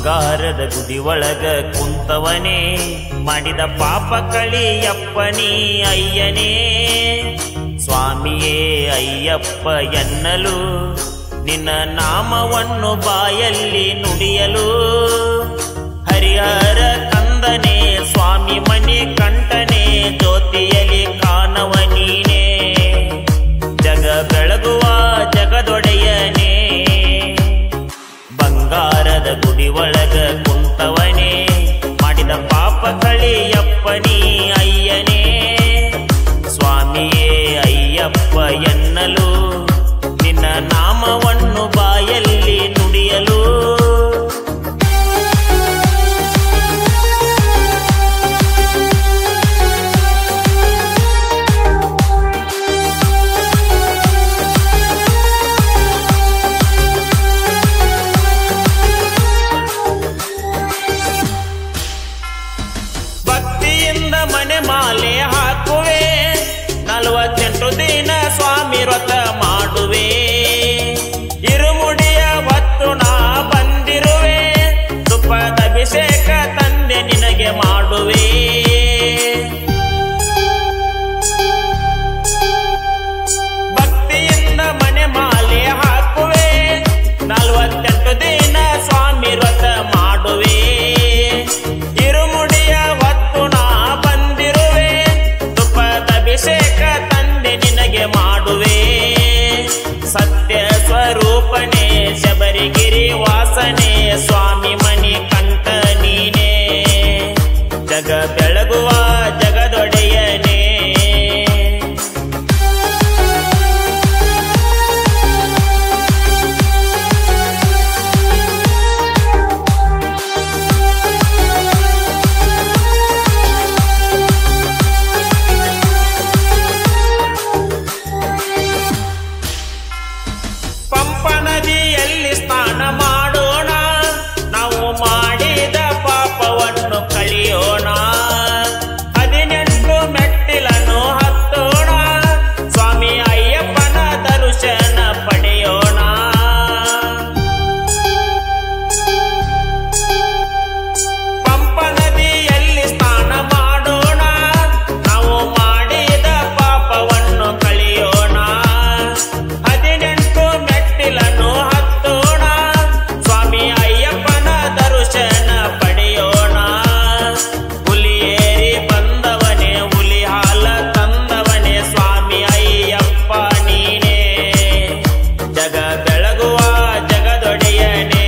ಬಂಗಾರದ ಗುಡಿ ಒಳಗ ಕುಂತವನೇ ಮಾಡಿದ ಪಾಪ ಕಳಿಯಪ್ಪನೇ ಅಯ್ಯನೇ ಸ್ವಾಮಿಯೇ ಅಯ್ಯಪ್ಪ ಎನ್ನಲು ನಿನ್ನ ನಾಮವನ್ನು ಬಾಯಲ್ಲಿ ನುಡಿಯಲು ಹರಿಹರ ಕಂದನೇ ಸ್ವಾಮಿ ಮನೆ ಕಂಠನೇ ಜ್ಯೋತಿಯಲಿ ಕಾಣವ ನೀನೇ ಜಗ ಬೆಳಗುವ ಜಗದೊಡೆಯನೇ ಬಂಗಾರದ ಗುಡಿ ಒಳಗ ಕುಂತವನೇ ಮಾಡಿದ ಪಾಪ ಕಳಿಯಪ್ಪನೇ ಅಯ್ಯನೇ ಸ್ವಾಮಿಯೇ ಅಯ್ಯಪ್ಪ ಎನ್ನಲು ನಿನ್ನ ನಾಮವನ್ನು ಬಾಯಲ್ಲಿ ನುಡಿಯಲು ಮನೆ ಮಾಲೆ ಹಾಕುವೆ 48 ದಿನ ಸ್ವಾಮಿ ವ್ರತ ಮಾಡುವೆ ಇರುಮುಡಿಯ ಹೊತ್ತು ನಾ ಬಂದಿರುವೆ ತುಪ್ಪದ ಅಭಿಷೇಕ ತಂದೆ ನಿನಗೆ ಮಾಡುವೆ ಭಕ್ತಿಯಿಂದ ಮನೆ ಮಾಲೆ ಹಾಕುವೆ 48 ದಿನ ಸ್ವಾಮಿ ವ್ರತ ಮಾಡುವೆ ಇರುಮುಡಿಯ ಹೊತ್ತು ನಾ ಬಂದಿರುವೆ ತುಪ್ಪದ ಅಭಿಷೇಕ ತಂದೆ ನಿನಗೆ ಮಾಡುವೆ ಸತ್ಯ ಸ್ವರೂಪನೇ ಶಬರಿಗಿರಿ ವಾಸನೆ ಸ್ವಾಮಿ ಮನಿ ಕಂಠ ನೀನೇ ಜಗ ಬೆಳಗುವ ಜಗದೊಡೆಯನೇ ನದಿಯಲ್ಲಿ ಸ್ನಾನ ಮಾಡೋಣ ನಾವು ಮಾಡಿದ ಪಾಪವನ್ನು ಕಳಿಯೋಣ 18 ಮೆಟ್ಟಿಲನ್ನು ಹತ್ತೋಣ ಸ್ವಾಮಿ ಅಯ್ಯಪ್ಪನ ದರ್ಶನ ಪಡೆಯೋಣ ಪಂಪ ನದಿಯಲ್ಲಿ ಸ್ನಾನ ಮಾಡೋಣ ನಾವು ಮಾಡಿದ ಪಾಪವನ್ನು ಕಳಿಯೋಣ 18 ಮೆಟ್ಟಿಲನ್ನು ಹತ್ತೋಣ ಸ್ವಾಮಿ ಅಯ್ಯಪ್ಪನ ದರ್ಶನ ಪಡೆಯೋಣ ಹುಲಿಯೇರಿ ಬಂದವನೇ ಹುಲಿ ಹಾಲ ತಂದವನೇ ಸ್ವಾಮಿ ಅಯ್ಯಪ್ಪ ನೀನೇ ಜಗ ಬೆಳಗುವ ಜಗದೊಡೆಯನೇ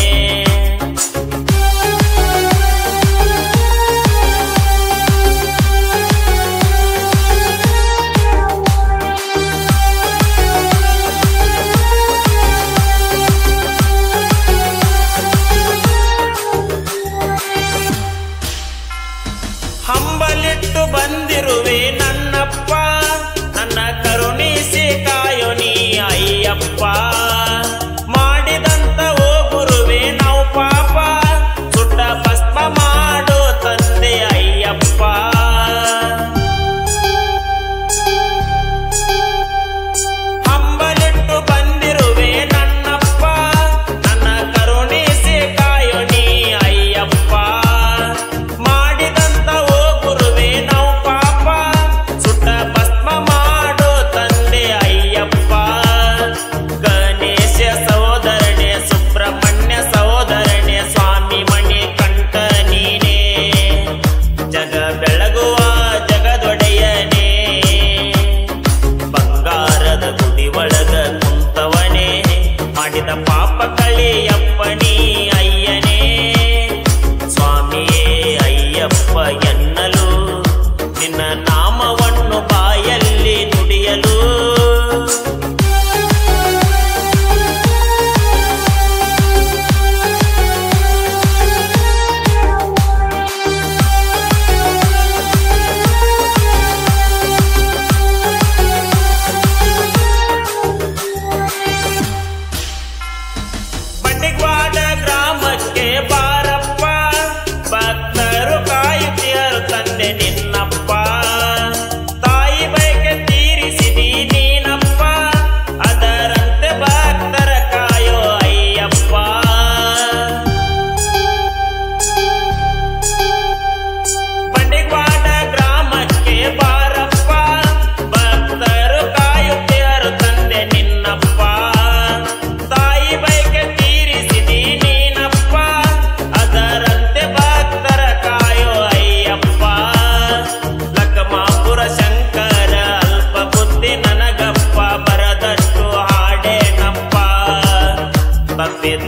ಹಂಬಲಿಟ್ಟು ಬಂದಿರುವೆ ನನ್ನಪ್ಪ ನನ್ನ ಕರುಣಿಸಿ ಕಾಯೋ ನೀ ಅಯ್ಯಪ್ಪ ಮಾಡಿದಂತ ಓ ಗುರುವೆ ನಾವು ಪಾಪ ಸುಟ್ಟ ಭಸ್ಮ ಮಾಡೋ ತಂದೆ ಅಯ್ಯಪ್ಪ ಹಂಬಲಿಟ್ಟು ಬಂದಿರುವೆ ನನ್ನಪ್ಪ ನನ್ನ ಕರುಣಿಸಿ ಕಾಯೋ ನೀ ಅಯ್ಯಪ್ಪ ಮಾಡಿದಂತ ಓ ಗುರುವೆ ನಾವು ಪಾಪ ಸುಟ್ಟ ಭಸ್ಮ ಮಾಡೋ ತಂದೆ ಅಯ್ಯಪ್ಪ ಗಣೇಶ ಸಹೋದರನೇ ಸುಬ್ರಹ್ಮಣ್ಯ ಸಹೋದರನೇ ಸ್ವಾಮಿ ಮಣಿ ಕಂಠ ನೀನೇ ಜಗ ಬೆಳಗುವ ಜಗದೊಡೆಯನೇ ಬಂಗಾರದ ಗುಡಿ ಒಳಗ ಕುಂತವನೇ ಮಾಡಿದ ಪಾಪ ಕಳಿಯಪ್ಪನೇ ಅಯ್ಯನೇ ಸ್ವಾಮಿಯೇ ಅಯ್ಯಪ್ಪ ಎನ್ನಲು ನಿನ್ನ ನಾಮವನ್ನು ಬಾಯಲ್ಲಿ ನುಡಿಯಲು ಬಂಡಿಗ್ವಾಡ ಗ್ರಾಮಕ್ಕೆ ಬಾರಪ್ಪ ಭಕ್ತರು ಕಾಯುತ್ತಿಯರು ತಂದೆ ನಿನ್ನಪ್ಪ ತಾಯಿ ಬಯಕೆ ತೀರಿಸಿದಿ ನೀನಪ್ಪ ಅದರಂತೆ ಭಕ್ತರ ಕಾಯೋ ಅಯ್ಯಪ್ಪ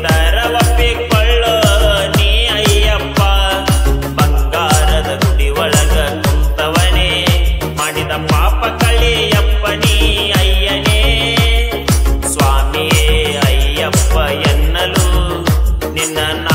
ಬೇಡರ ಒಪ್ಪಿಕೊಳ್ಳೋ ನೀ ಅಯ್ಯಪ್ಪ. ಬಂಗಾರದ ಗುಡಿ ಒಳಗ ಕುಂತವನೇ ಮಾಡಿದ ಪಾಪ ಕಳಿಯಪ್ಪ ನೀ ಅಯ್ಯನೇ. ಸ್ವಾಮಿಯೇ ಅಯ್ಯಪ್ಪ ಎನ್ನಲು ನಿನ್ನ